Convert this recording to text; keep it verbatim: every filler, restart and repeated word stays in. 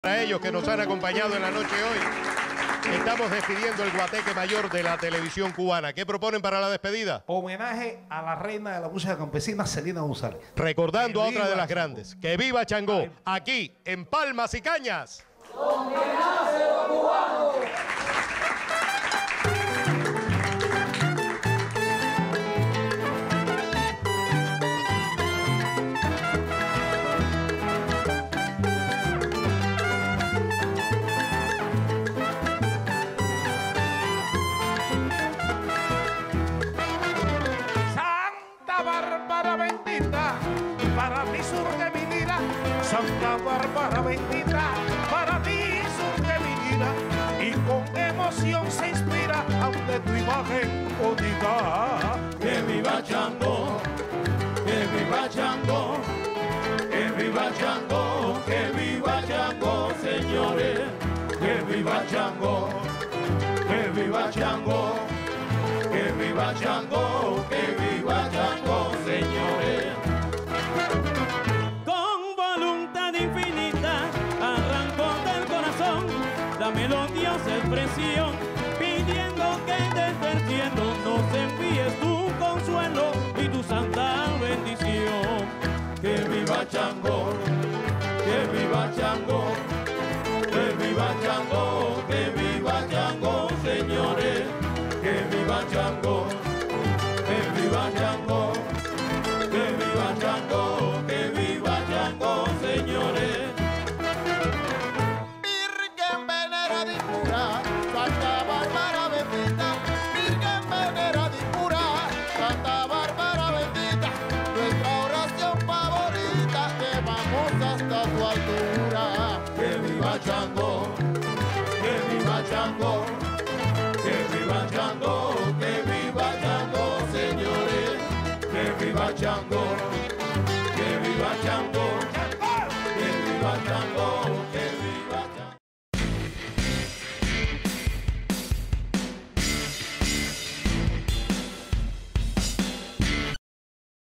Para ellos que nos han acompañado en la noche de hoy, estamos despidiendo el guateque mayor de la televisión cubana. ¿Qué proponen para la despedida? Homenaje a la reina de la música campesina, Celina González. Recordando a otra de las grandes. ¡Que viva Changó! Aquí, en Palmas y Cañas. ¡Donde nace lo cubano! Bárbara bendita, para ti surge mi vida. Santa Bárbara bendita, para ti surge mi vida. Y con emoción se inspira ante tu imagen bonita. Que viva Changó, que viva Changó, que viva Changó, que viva Changó, señores. Que viva Changó, que viva Changó, que viva Changó, que viva Changó, señores. Con voluntad infinita arrancó del corazón la melodiosa expresión, pidiendo que desde el cielo nos envíes tu consuelo y tu santa bendición. Que viva Changó, que viva Changó, que viva Changó, que viva Changó, señores. Que viva Changó, que viva Changó, que viva Changó, que viva Changó, señores. Virgen venerada y pura, Santa Bárbara bendita. Virgen venerada y pura, Santa Bárbara bendita. Nuestra oración favorita, llevamos hasta tu altura. Que viva Changó, que viva Changó.